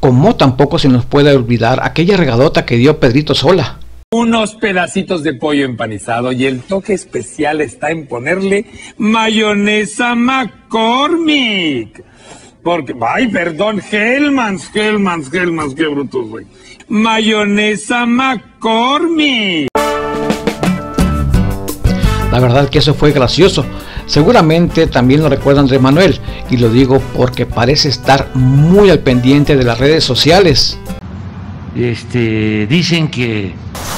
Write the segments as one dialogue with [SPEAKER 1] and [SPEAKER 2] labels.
[SPEAKER 1] como tampoco se nos puede olvidar aquella regadota que dio Pedrito Sola.
[SPEAKER 2] Unos pedacitos de pollo empanizado y el toque especial está en ponerle mayonesa McCormick. Porque, ay, perdón, Hellmann's, qué brutos, güey. Mayonesa McCormick.
[SPEAKER 1] La verdad que eso fue gracioso. Seguramente también lo recuerda Andrés Manuel, y lo digo porque parece estar muy al pendiente de las redes sociales.
[SPEAKER 3] Dicen que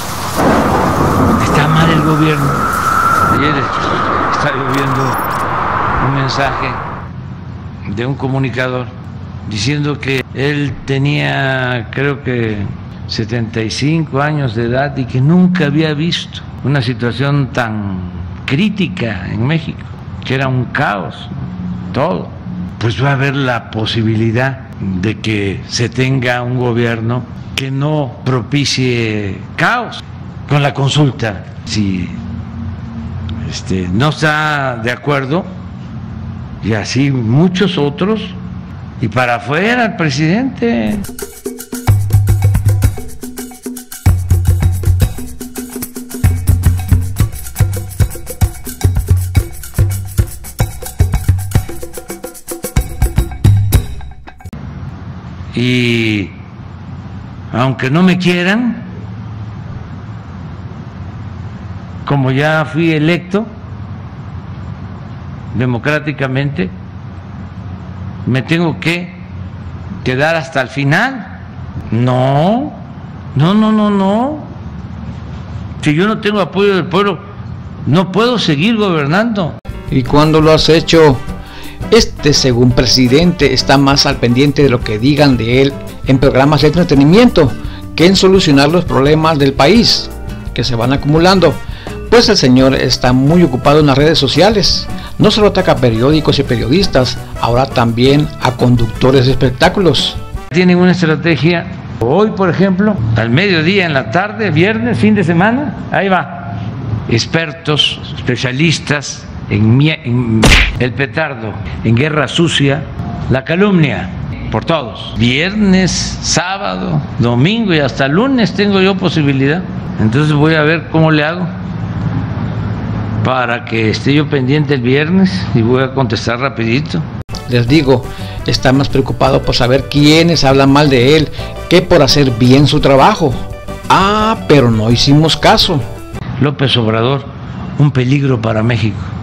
[SPEAKER 3] está mal el gobierno. Ayer estaba viendo un mensaje de un comunicador diciendo que él tenía, creo que 75 años de edad y que nunca había visto una situación tan crítica en México, que era un caos, todo. Pues va a haber la posibilidad de que se tenga un gobierno que no propicie caos con la consulta. Si no está de acuerdo, y así muchos otros, y para afuera el presidente. Y aunque no me quieran, como ya fui electo democráticamente, me tengo que quedar hasta el final. No. Si yo no tengo apoyo del pueblo, no puedo seguir gobernando.
[SPEAKER 1] ¿Y cuándo lo has hecho? Según presidente, está más al pendiente de lo que digan de él en programas de entretenimiento que en solucionar los problemas del país que se van acumulando. Pues el señor está muy ocupado en las redes sociales. No solo ataca a periódicos y periodistas, ahora también a conductores de espectáculos.
[SPEAKER 3] Tienen una estrategia. Hoy, por ejemplo, al mediodía, en la tarde, viernes, fin de semana, ahí va. Expertos, especialistas en el petardo, en guerra sucia, la calumnia, por todos. Viernes, sábado, domingo y hasta lunes tengo yo posibilidad. Entonces voy a ver cómo le hago para que esté yo pendiente el viernes y voy a contestar rapidito.
[SPEAKER 1] Les digo, está más preocupado por saber quiénes hablan mal de él que por hacer bien su trabajo. Pero no hicimos caso.
[SPEAKER 3] López Obrador, un peligro para México.